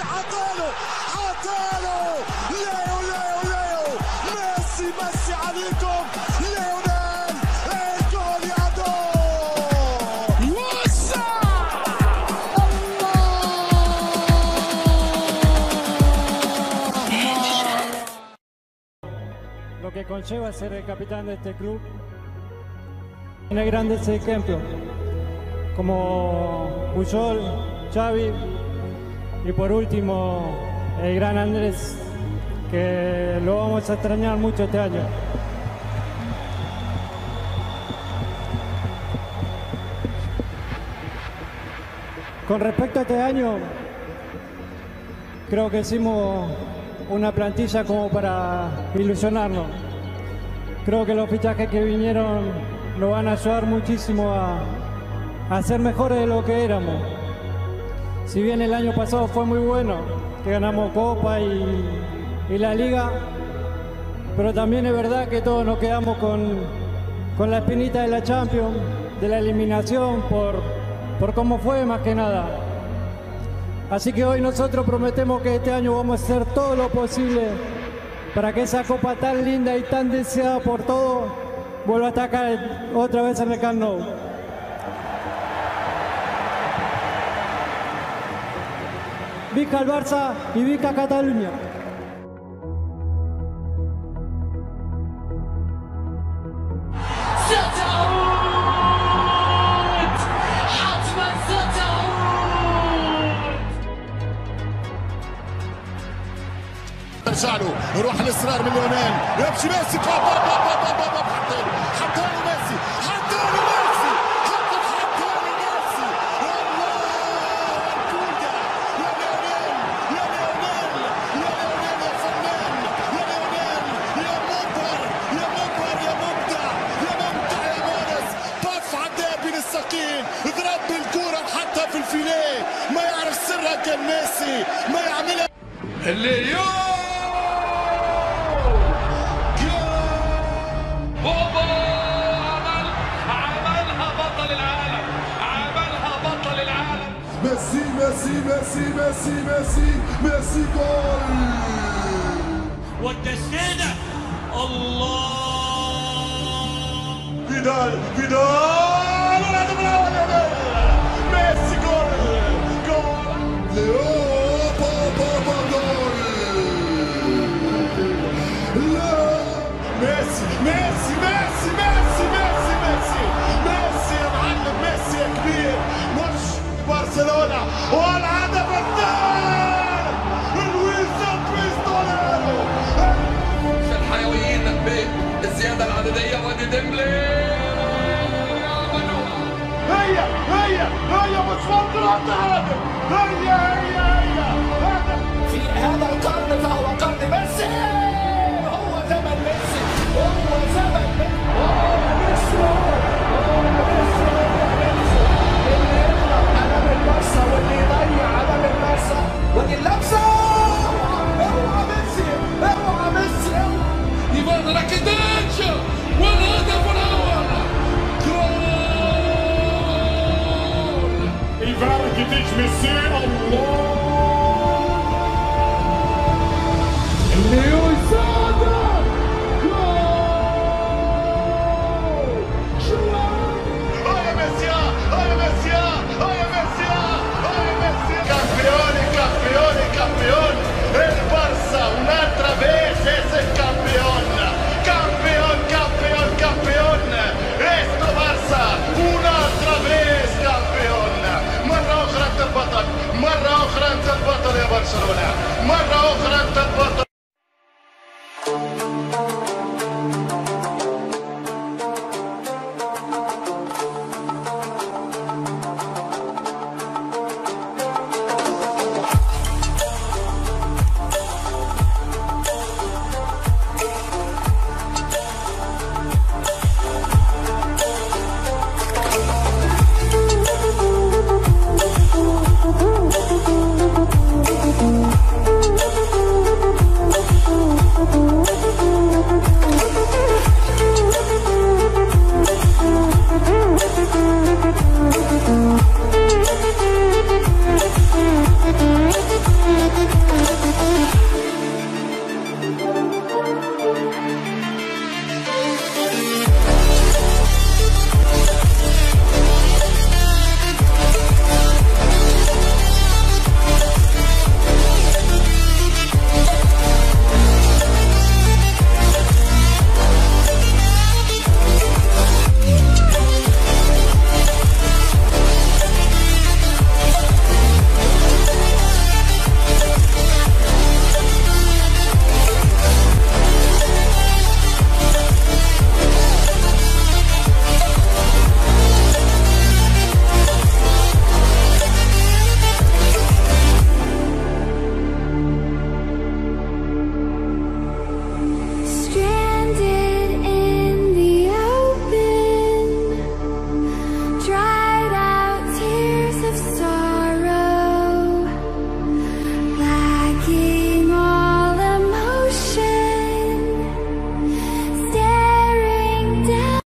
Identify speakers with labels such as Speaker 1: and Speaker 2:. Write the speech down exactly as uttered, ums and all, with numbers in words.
Speaker 1: حطاله حطاله ليو ليو ليو ميسي ميسي عليكم ليونيل الجول يا دور وسع
Speaker 2: Lo que conlleva ser el capitán de este club. Tiene grandes ejemplos como Puyol, Xavi y por último el gran Andrés, que lo vamos a extrañar mucho este año. Con respecto a este año, creo que hicimos una plantilla como para ilusionarnos. Creo que los fichajes que vinieron nos van a ayudar muchísimo a, a ser mejores de lo que éramos. Si bien el año pasado fue muy bueno, que ganamos Copa y, y la Liga, pero también es verdad que todos nos quedamos con, con la espinita de la Champions, de la eliminación, por, por cómo fue más que nada. Así que hoy nosotros prometemos que este año vamos a hacer todo lo posible para que esa Copa tan linda y tan deseada por todos vuelva a estar acá otra vez en el Camp Nou. Visca el Barça y visca Cataluña.
Speaker 1: رجعله يروح الاصرار من ليونيل يمشي ميسي حطوا حطوا ميسي حطوا ميسي حطوا حطوا ميسي والله الكوره يا ليونيل يا ليونيل يا ليونيل يا فنان يا ليونيل يا مبهر يا مبهر يا مبدع يا ممتع يا مونس طف عداه بين الساقين ضرب بالكوره حتى في الفيليه ما يعرف سرها كان ميسي ما يعملها اليوم ميسي ميسي ميسي ميسي ميسي ميسي جول
Speaker 3: والتسديدة الله
Speaker 1: فيدال فيدال والهدف الاول يا ميسي جول جول ليو بابا بابا جول لا ميسي ميسي ميسي